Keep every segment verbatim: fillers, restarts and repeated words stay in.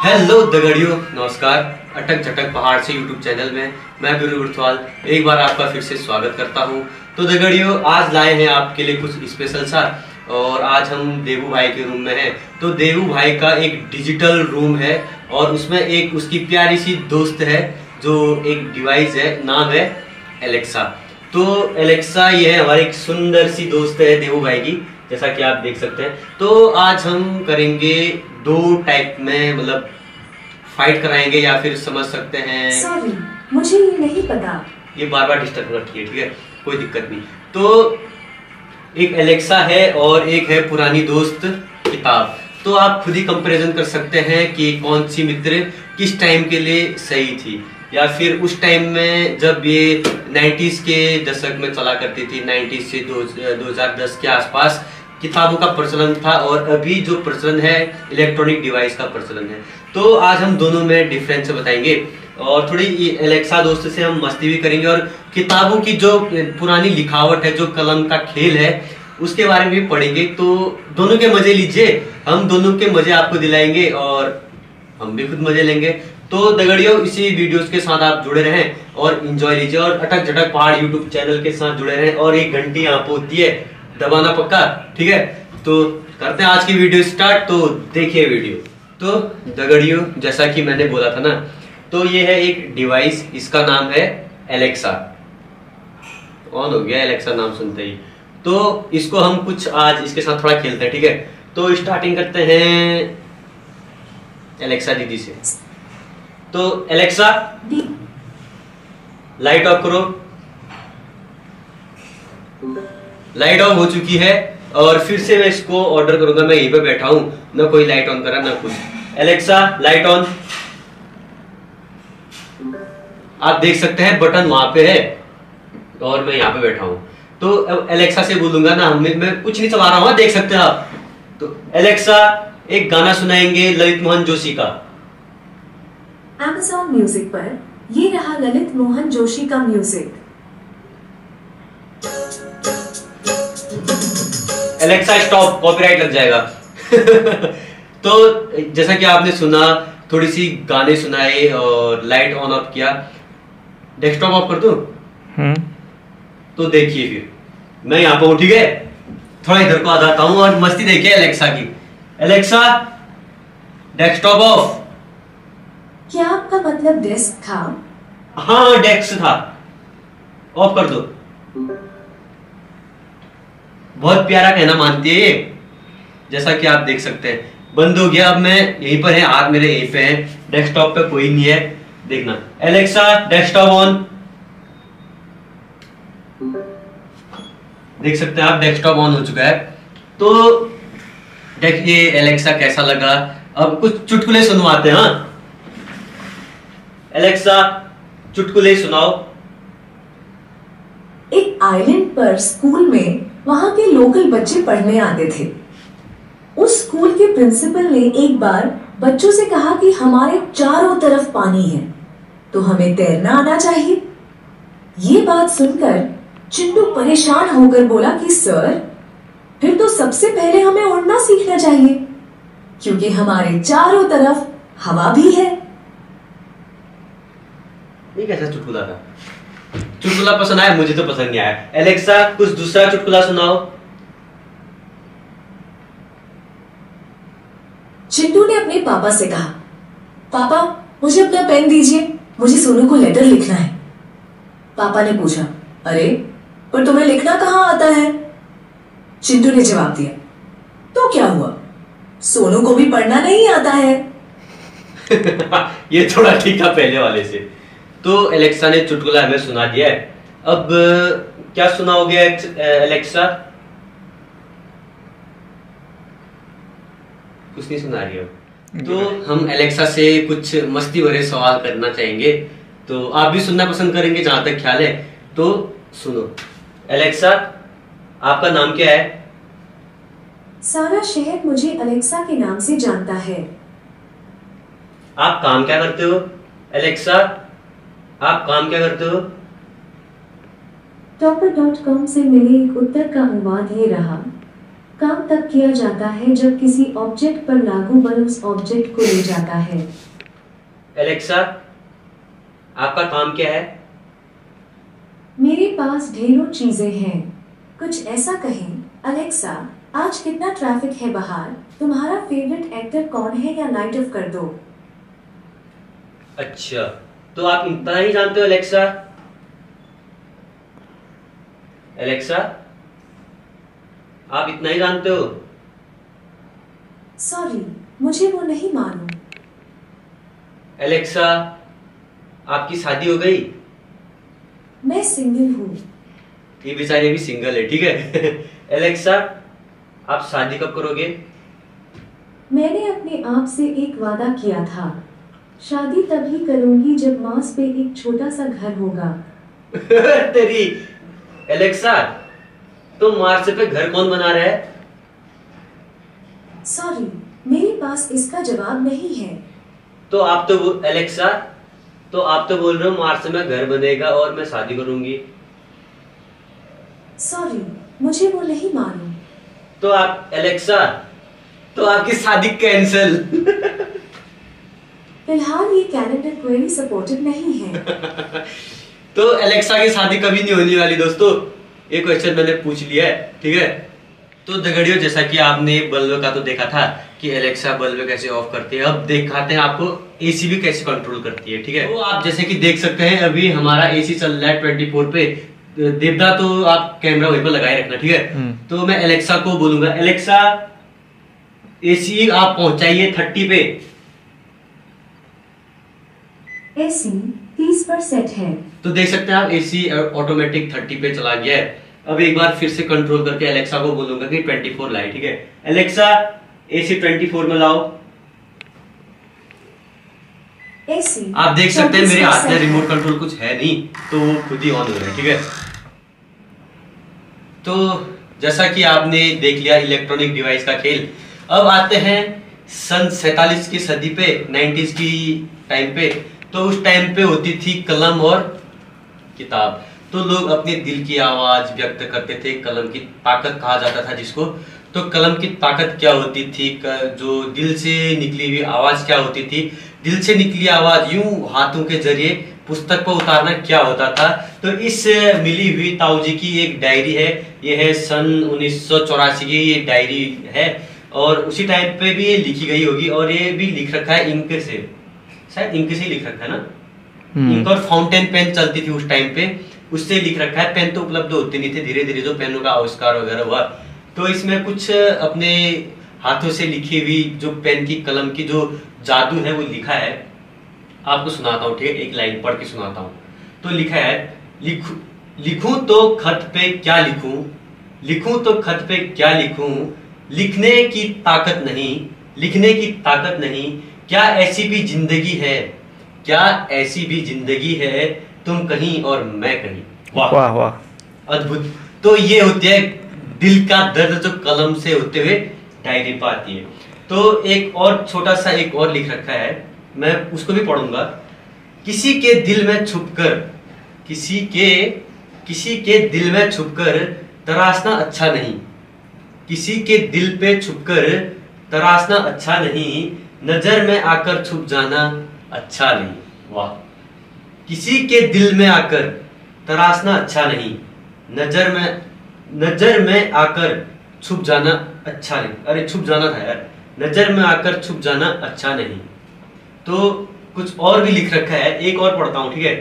Hello दगड़ियों, नमस्कार। अटक झटक पहाड़ से यूट्यूब चैनल में मैं गुरु गुरथवाल एक बार आपका फिर से स्वागत करता हूं। तो दगड़ियों, आज लाए हैं आपके लिए कुछ स्पेशल सा, और आज हम देवू भाई के रूम में हैं। तो देवू भाई का एक डिजिटल रूम है और उसमें एक उसकी प्यारी सी दोस्त है जो एक डिवाइस है, नाम है एलेक्सा। तो एलेक्सा ये है हमारी एक सुंदर सी दोस्त है देवू भाई की, जैसा कि आप देख सकते हैं। तो आज हम करेंगे दो टाइप में, मतलब फाइट कराएंगे या फिर समझ सकते हैं। सॉरी, मुझे ये नहीं पता। ये बार बार डिस्टर्ब करती है, ठीक है, कोई दिक्कत नहीं। तो एक एलेक्सा है और एक है पुरानी दोस्त किताब। तो आप खुद ही कंपैरिजन कर सकते हैं कि कौन सी मित्र किस टाइम के लिए सही थी, या फिर उस टाइम में जब ये नाइन्टीज के दशक में चला करती थी, नाइन्टीज से दो हजार दस के आसपास किताबों का प्रचलन था, और अभी जो प्रचलन है इलेक्ट्रॉनिक डिवाइस का प्रचलन है। तो आज हम दोनों में डिफरेंस बताएंगे और थोड़ी एलेक्सा दोस्त से हम मस्ती भी करेंगे, और किताबों की जो पुरानी लिखावट है, जो कलम का खेल है, उसके बारे में भी पढ़ेंगे। तो दोनों के मजे लीजिए, हम दोनों के मजे आपको दिलाएंगे और हम भी खुद मजे लेंगे। तो दगड़ियों, इसी वीडियोस के साथ आप जुड़े रहें और एंजॉय लीजिए, और अटक झटक पहाड़ यूट्यूब चैनल के साथ जुड़े रहें, और एक घंटी यहाँ पे होती है, दबाना पक्का, ठीक है। तो करते हैं आज की वीडियो स्टार्ट, तो देखिए वीडियो। तो दगड़ियों, जैसा कि मैंने बोला था ना, तो ये है एक डिवाइस, इसका नाम है एलेक्सा। ऑन हो गया एलेक्सा नाम सुनते ही। तो इसको हम कुछ आज इसके साथ थोड़ा खेलते हैं, ठीक है। तो स्टार्टिंग करते हैं एलेक्सा दीदी से। तो एलेक्सा, लाइट ऑफ करो। लाइट ऑफ हो चुकी है, और फिर से मैं इसको ऑर्डर करूंगा। मैं यहीं पे बैठा हूं, ना कोई लाइट ऑन करा ना कुछ। Alexa, light on. आप देख सकते हैं बटन वहां पे है और मैं यहाँ पे बैठा हूं। तो एलेक्सा से बोलूंगा ना, हमें मैं कुछ नहीं चला रहा हूं, देख सकते हैं आप। तो एलेक्सा, एक गाना सुनाएंगे ललित मोहन जोशी का। Amazon म्यूजिक पर ये रहा ललित मोहन जोशी का म्यूजिक। एलेक्सा स्टॉप, कॉपीराइट लग जाएगा। तो जैसा कि आपने सुना, थोड़ी सी गाने सुनाए और लाइट ऑन ऑफ किया। डेस्कटॉप ऑफ कर दूं? हम्म। तो देखिए, फिर मैं यहाँ पे हूँ, ठीक है। थोड़ा इधर को आ जाता हूँ और मस्ती देखिए एलेक्सा की। Alexa, desktop off. क्या आपका मतलब डेस्क था? हाँ, डेस्क था। ऑफ कर दो। बहुत प्यारा कहना मानती है ये, जैसा कि आप देख सकते हैं। बंद हो गया। अब मैं यहीं पर है, हाथ मेरे यहीं पे है, डेस्कटॉप पे कोई नहीं है, देखना। Alexa, desktop on. देख सकते हैं आप, डेस्कटॉप ऑन हो चुका है। तो देखिए एलेक्सा कैसा लगा। अब कुछ चुटकुले सुनवाते हैं। हाँ एलेक्सा, चुटकुले सुनाओ। एक आइलैंड पर स्कूल में वहां के लोकल बच्चे पढ़ने आते थे। उस स्कूल के प्रिंसिपल ने एक बार बच्चों से कहा कि हमारे चारों तरफ पानी है, तो हमें तैरना आना चाहिए। ये बात सुनकर चिंटू परेशान होकर बोला कि सर, फिर तो सबसे पहले हमें उड़ना सीखना चाहिए, क्योंकि हमारे चारों तरफ हवा भी है। ये कैसा चुटकुला था? चुटकुला पसंद आया? मुझे तो पसंद नहीं आया। एलेक्सा, कुछ दूसरा चुटकुला सुनाओ। चिंटू ने अपने पापा से कहा, पापा मुझे अपना पेन दीजिए, मुझे सोनू को लेटर लिखना है। पापा ने पूछा, अरे पर तुम्हें लिखना कहाँ आता है? चिंटू ने जवाब दिया, तो क्या हुआ, सोनू को भी पढ़ना नहीं आता है। ये थोड़ा ठीक था पहले वाले से। तो एलेक्सा ने चुटकुला हमें सुना दिया है। अब क्या सुनाओगे एलेक्सा? कुछ नहीं सुना रही हो। तो हम एलेक्सा से कुछ मस्ती भरे सवाल करना चाहेंगे, तो आप भी सुनना पसंद करेंगे जहां तक ख्याल है। तो सुनो एलेक्सा, आपका नाम क्या है? सारा शहर मुझे अलेक्सा के नाम से जानता है। आप काम क्या करते हो? एलेक्सा, आप काम क्या करते हो? टॉपर डॉट कॉम से मिले एक उत्तर का अनुवाद ये रहा, काम तब किया जाता है जब किसी ऑब्जेक्ट पर लागू बल उस ऑब्जेक्ट को ले जाता है। एलेक्सा, आपका काम क्या है? मेरे पास ढेरों चीजें हैं। कुछ ऐसा कहें, अलेक्सा, आज कितना ट्रैफिक है बाहर? तुम्हारा फेवरेट एक्टर कौन है या लाइट ऑफ कर दो। अच्छा, तो आप इतना ही जानते हो एलेक्सा? एलेक्सा, आप इतना ही जानते हो? सॉरी, मुझे वो नहीं मालूम। एलेक्सा, आपकी शादी हो गई? मैं सिंगल हूँ। ये बेचारे भी सिंगल है, ठीक है। एलेक्सा, आप शादी कब करोगे? मैंने अपने आप से एक वादा किया था, शादी तभी करूंगी जब मार्स पे एक छोटा सा घर होगा। तेरी एलेक्सा, तो मार्स पे घर कौन बना रहा है? सॉरी, मेरे पास इसका जवाब नहीं है। तो आप तो वो- एलेक्सा, तो आप तो बोल रहे हो मार्स में घर बनेगा और मैं शादी करूंगी। सॉरी, मुझे वो नहीं मालूम। तो आप एलेक्सा, तो आपकी शादी कैंसिल। फिलहाल ये कैलेंडर क्वेरी सपोर्टेड नहीं है। तो एलेक्सा की शादी कभी नहीं होने वाली दोस्तों, ये क्वेश्चन मैंने पूछ लिया है, ठीक है। तो दगड़ियों, जैसा कि आपने बल्ब का तो देखा था कि एलेक्सा बल्ब कैसे ऑफ करती है, अब दिखाते हैं आपको एसी भी कैसे कंट्रोल करती है, ठीक है। तो आप जैसे कि देख सकते हैं अभी हमारा एसी चल रहा है ट्वेंटी फोर पे। देवदा, तो आप कैमरा वहीं पर लगाए रखना, ठीक है। तो मैं एलेक्सा को बोलूंगा, एलेक्सा एसी आप पहुंचाइए थर्टी पे। एसी तीस पर सेट है। तो देख सकते हैं आप एसी ऑटोमेटिक थर्टी पे चला गया है। अब एक बार फिर से कंट्रोल करके एलेक्सा को बोलूंगा कि ट्वेंटी फोर लाए, ठीक है। एलेक्सा एसी ट्वेंटी फोर में लाओ। एसी आप देख सकते हैं मेरे हाथ में रिमोट कंट्रोल कुछ है नहीं, तो वो खुद ही ऑन हो रहा है, ठीक है। तो जैसा कि आपने देख लिया इलेक्ट्रॉनिक डिवाइस का खेल, अब आते हैं सन सैतालीस की सदी पे, नाइन्टीज की टाइम पे। तो उस टाइम पे होती थी कलम और किताब। तो लोग अपने दिल की आवाज व्यक्त करते थे, कलम की ताकत कहा जाता था जिसको। तो कलम की ताकत क्या होती थी, जो दिल से निकली हुई आवाज क्या होती थी, दिल से निकली आवाज यूं हाथों के जरिए पुस्तक पर उतारना क्या होता था। तो इस मिली हुई ताऊजी की एक डायरी है, ये है सन उन्नीस सौ चौरासी की ये डायरी है, और उसी टाइम पे भी ये लिखी गई होगी, और ये भी लिख रखा है इंक से, शायद इंक से ही लिख रखा है ना। इंक और फाउंटेन पेन चलती थी उस टाइम पे, उससे लिख रखा है। पेन तो उपलब्ध होते नहीं थे, धीरे धीरे जो पेनों का आविष्कार वगैरह हुआ, तो इसमें कुछ अपने हाथों से लिखी हुई जो पेन की कलम की जो जादू है वो लिखा है। आपको सुनाता हूँ, ठीक है, एक लाइन पढ़ के सुनाता हूँ। तो लिखा है, लिखूं लिखूं तो खत पे क्या लिखूं, लिखूं तो खत पे क्या लिखूं, लिखने की ताकत नहीं, लिखने की ताकत नहीं, क्या ऐसी भी जिंदगी है, क्या ऐसी भी जिंदगी है, तुम कहीं और मैं कहीं। वाह वाह वाह, अद्भुत। तो ये होती है दिल का दर्द जो कलम से होते हुए डायरी पर आती है। तो एक और छोटा सा एक और लिख रखा है, मैं उसको भी पढ़ूंगा। किसी के दिल में छुपकर, किसी के किसी के दिल में छुपकर तराशना अच्छा नहीं, किसी के दिल पे छुपकर तराशना अच्छा नहीं, नजर में आकर छुप जाना अच्छा नहीं। वाह। किसी के दिल में आकर तराशना अच्छा नहीं, नजर में नजर में आकर छुप जाना अच्छा नहीं। अरे छुप जाना था यार, नजर में आकर छुप जाना अच्छा नहीं। तो कुछ और भी लिख रखा है, एक और पढ़ता हूं, ठीक है।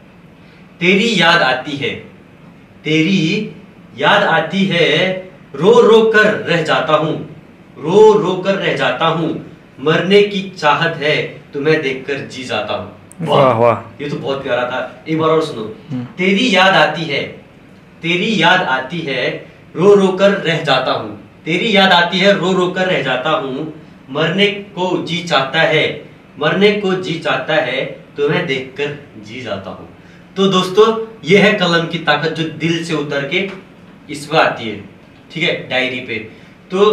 तेरी याद आती है, तेरी याद आती है, रो रो कर रह जाता हूं, रो रो कर रह जाता हूं, मरने की चाहत है, तुम्हें देखकर जी जाता हूं। वाह वाह, ये तो बहुत प्यारा था, एक बार और सुनो। तेरी याद आती है, तेरी याद आती है, रो रो कर रह जाता हूं, तेरी याद आती है, रो रो कर रह जाता हूं, मरने को जी चाहता है, मरने को जी चाहता है, तुम्हें देखकर जी जाता हूं। तो दोस्तों, ये है कलम की ताकत जो दिल से उतर के इस पर आती है, ठीक है, डायरी पे। तो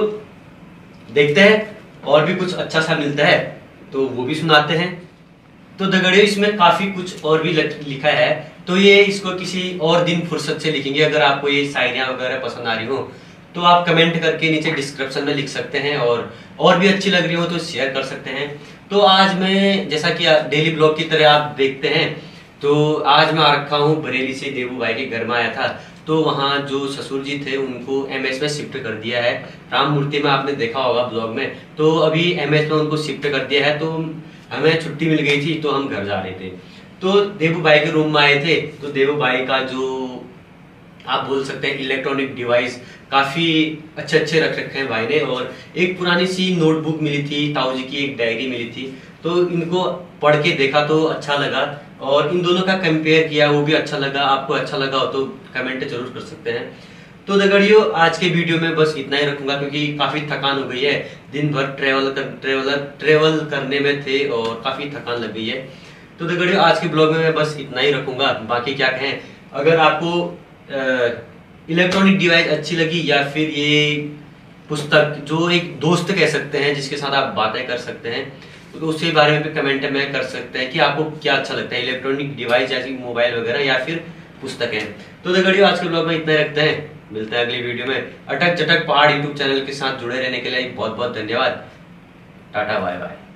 देखते हैं और भी कुछ अच्छा सा मिलता है तो वो भी सुनाते हैं। तो दगड़े, इसमें काफी कुछ और भी लिखा है, तो ये इसको किसी और दिन फुर्सत से लिखेंगे। अगर आपको ये शायरियां वगैरह पसंद आ रही हो तो आप कमेंट करके नीचे डिस्क्रिप्शन में लिख सकते हैं, और और भी अच्छी लग रही हो तो शेयर कर सकते हैं। तो आज मैं, जैसा कि डेली ब्लॉग की तरह आप देखते हैं, तो आज मैं आ रखा हूँ बरेली से, देवू भाई के घर में आया था। तो वहाँ जो ससुर जी थे उनको एमएस में शिफ्ट कर दिया है। राम मूर्ति में आपने देखा होगा ब्लॉग में, तो अभी एमएस में उनको शिफ्ट कर दिया है। तो हमें छुट्टी मिल गई थी तो हम घर जा रहे थे। तो देवू भाई के रूम में आए थे, तो देवू भाई का जो आप बोल सकते हैं इलेक्ट्रॉनिक डिवाइस काफी अच्छे अच्छे रख रखे हैं भाई ने, और एक पुरानी सी नोटबुक मिली थी, ताऊ जी की एक डायरी मिली थी। तो इनको पढ़ के देखा तो अच्छा लगा, और इन दोनों का कंपेयर किया वो भी अच्छा लगा। आपको अच्छा लगा हो तो कमेंट जरूर कर सकते हैं। तो दगड़ियों, आज के वीडियो में बस इतना ही रखूंगा, क्योंकि काफी थकान हो गई है, दिन भर ट्रेवल कर ट्रेवलर ट्रेवल करने में थे और काफी थकान लग गई है। तो दगड़ियों, आज के ब्लॉग में मैं बस इतना ही रखूंगा। बाकी क्या कहें, अगर आपको इलेक्ट्रॉनिक डिवाइस अच्छी लगी, या फिर ये पुस्तक जो एक दोस्त कह सकते हैं जिसके साथ आप बातें कर सकते हैं, तो उसके बारे में भी कमेंट में कर सकते हैं कि आपको क्या अच्छा लगता है, इलेक्ट्रॉनिक डिवाइस जैसे मोबाइल वगैरह या फिर पुस्तकें। तो दगड़ियों, आज के ब्लॉग में इतना रखते हैं, मिलते हैं अगली वीडियो में। अटक चटक पहाड़ यूट्यूब चैनल के साथ जुड़े रहने के लिए बहुत बहुत धन्यवाद। Tata bye bye.